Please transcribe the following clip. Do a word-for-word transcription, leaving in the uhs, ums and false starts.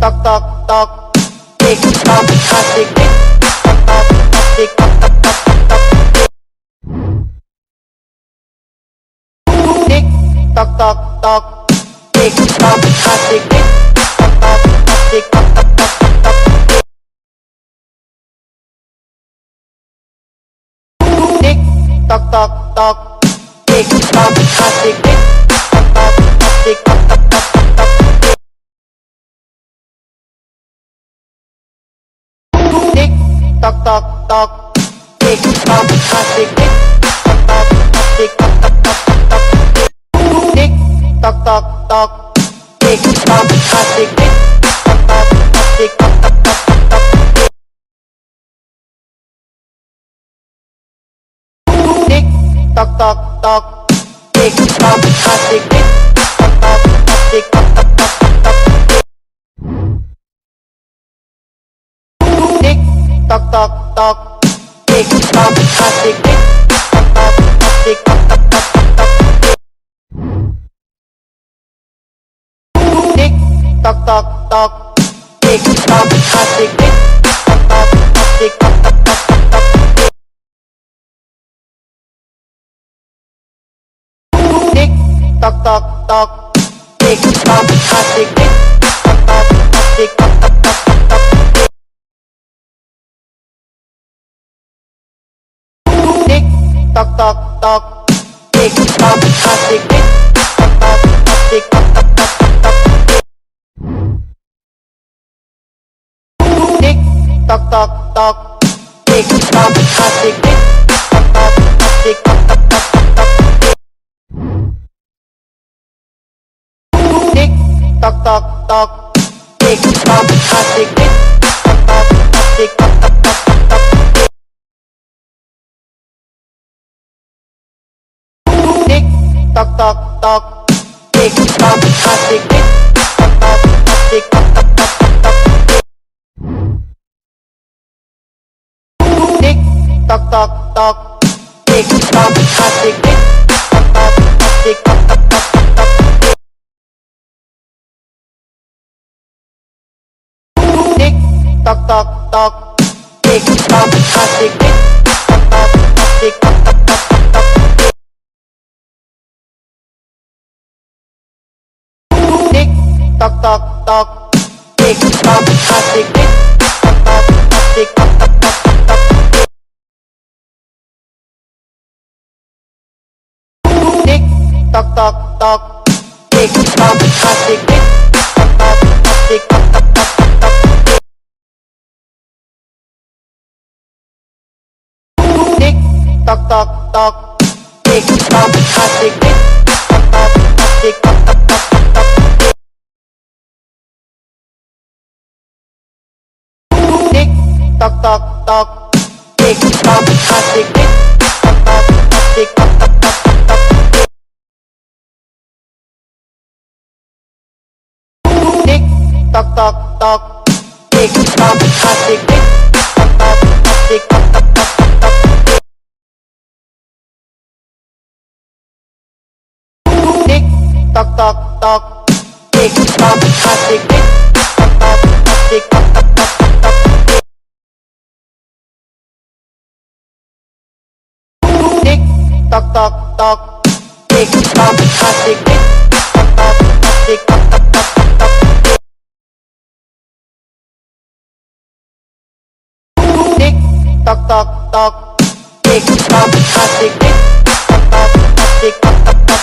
toc toc toc, tick tock, tick tick tock tock, tick tock tock tock tock, tick tock tock tock, tick tock, tick tick tock tock, tick tock tock tock tock, tick tock tock tock, tick tock, tick tick tock tock, tick tock tock tock tock. Toc toc toc, tick tock, tick tick toc toc, tick toc toc toc toc, tick toc toc toc, tick tock, tick tick toc toc, tick toc toc toc toc, tick toc toc toc, tick tock, tick tick toc toc, tick toc toc toc toc, tick toc toc toc, tick tock, tick tick toc toc, tick toc toc toc toc, tick toc toc toc, tick tock, tick tick toc toc, tick toc toc toc toc, tick toc toc toc, tick tock, tick tick toc toc, tick toc toc toc toc, tick toc toc toc, tick tock, tick tick toc toc, tick toc toc toc toc, tick toc toc toc, tick tock, tick tick toc toc, tick toc toc toc toc, tick toc toc toc, tick tock, tick tick toc toc, tick toc toc toc toc, tick toc toc toc, tick tock, tick tick toc toc, tick toc toc toc toc, tick toc toc toc, tick tock, tick tick toc toc, tick toc toc toc toc, tick toc toc toc, tick tock, tick tick toc toc, tick toc toc toc toc, tick toc toc toc, tick tock, tick tick toc toc, tick toc toc toc toc, tick toc toc toc, tick tock, tick tick toc toc, tick toc toc toc toc, tick toc toc toc, tick tock, tick tick toc toc, tick toc toc toc toc, tick toc toc toc, tick tock, tick tick toc toc, tick toc toc toc toc, tick toc toc toc, tick tock, tick tick toc toc, tick toc toc toc toc, tick toc toc toc, tick tock, tick tick toc toc, tick toc toc toc toc, tick toc toc toc, tick tock, tick tick toc toc, tick toc toc toc toc, tick toc toc toc, tick tock, tick tick toc toc, tick toc toc toc.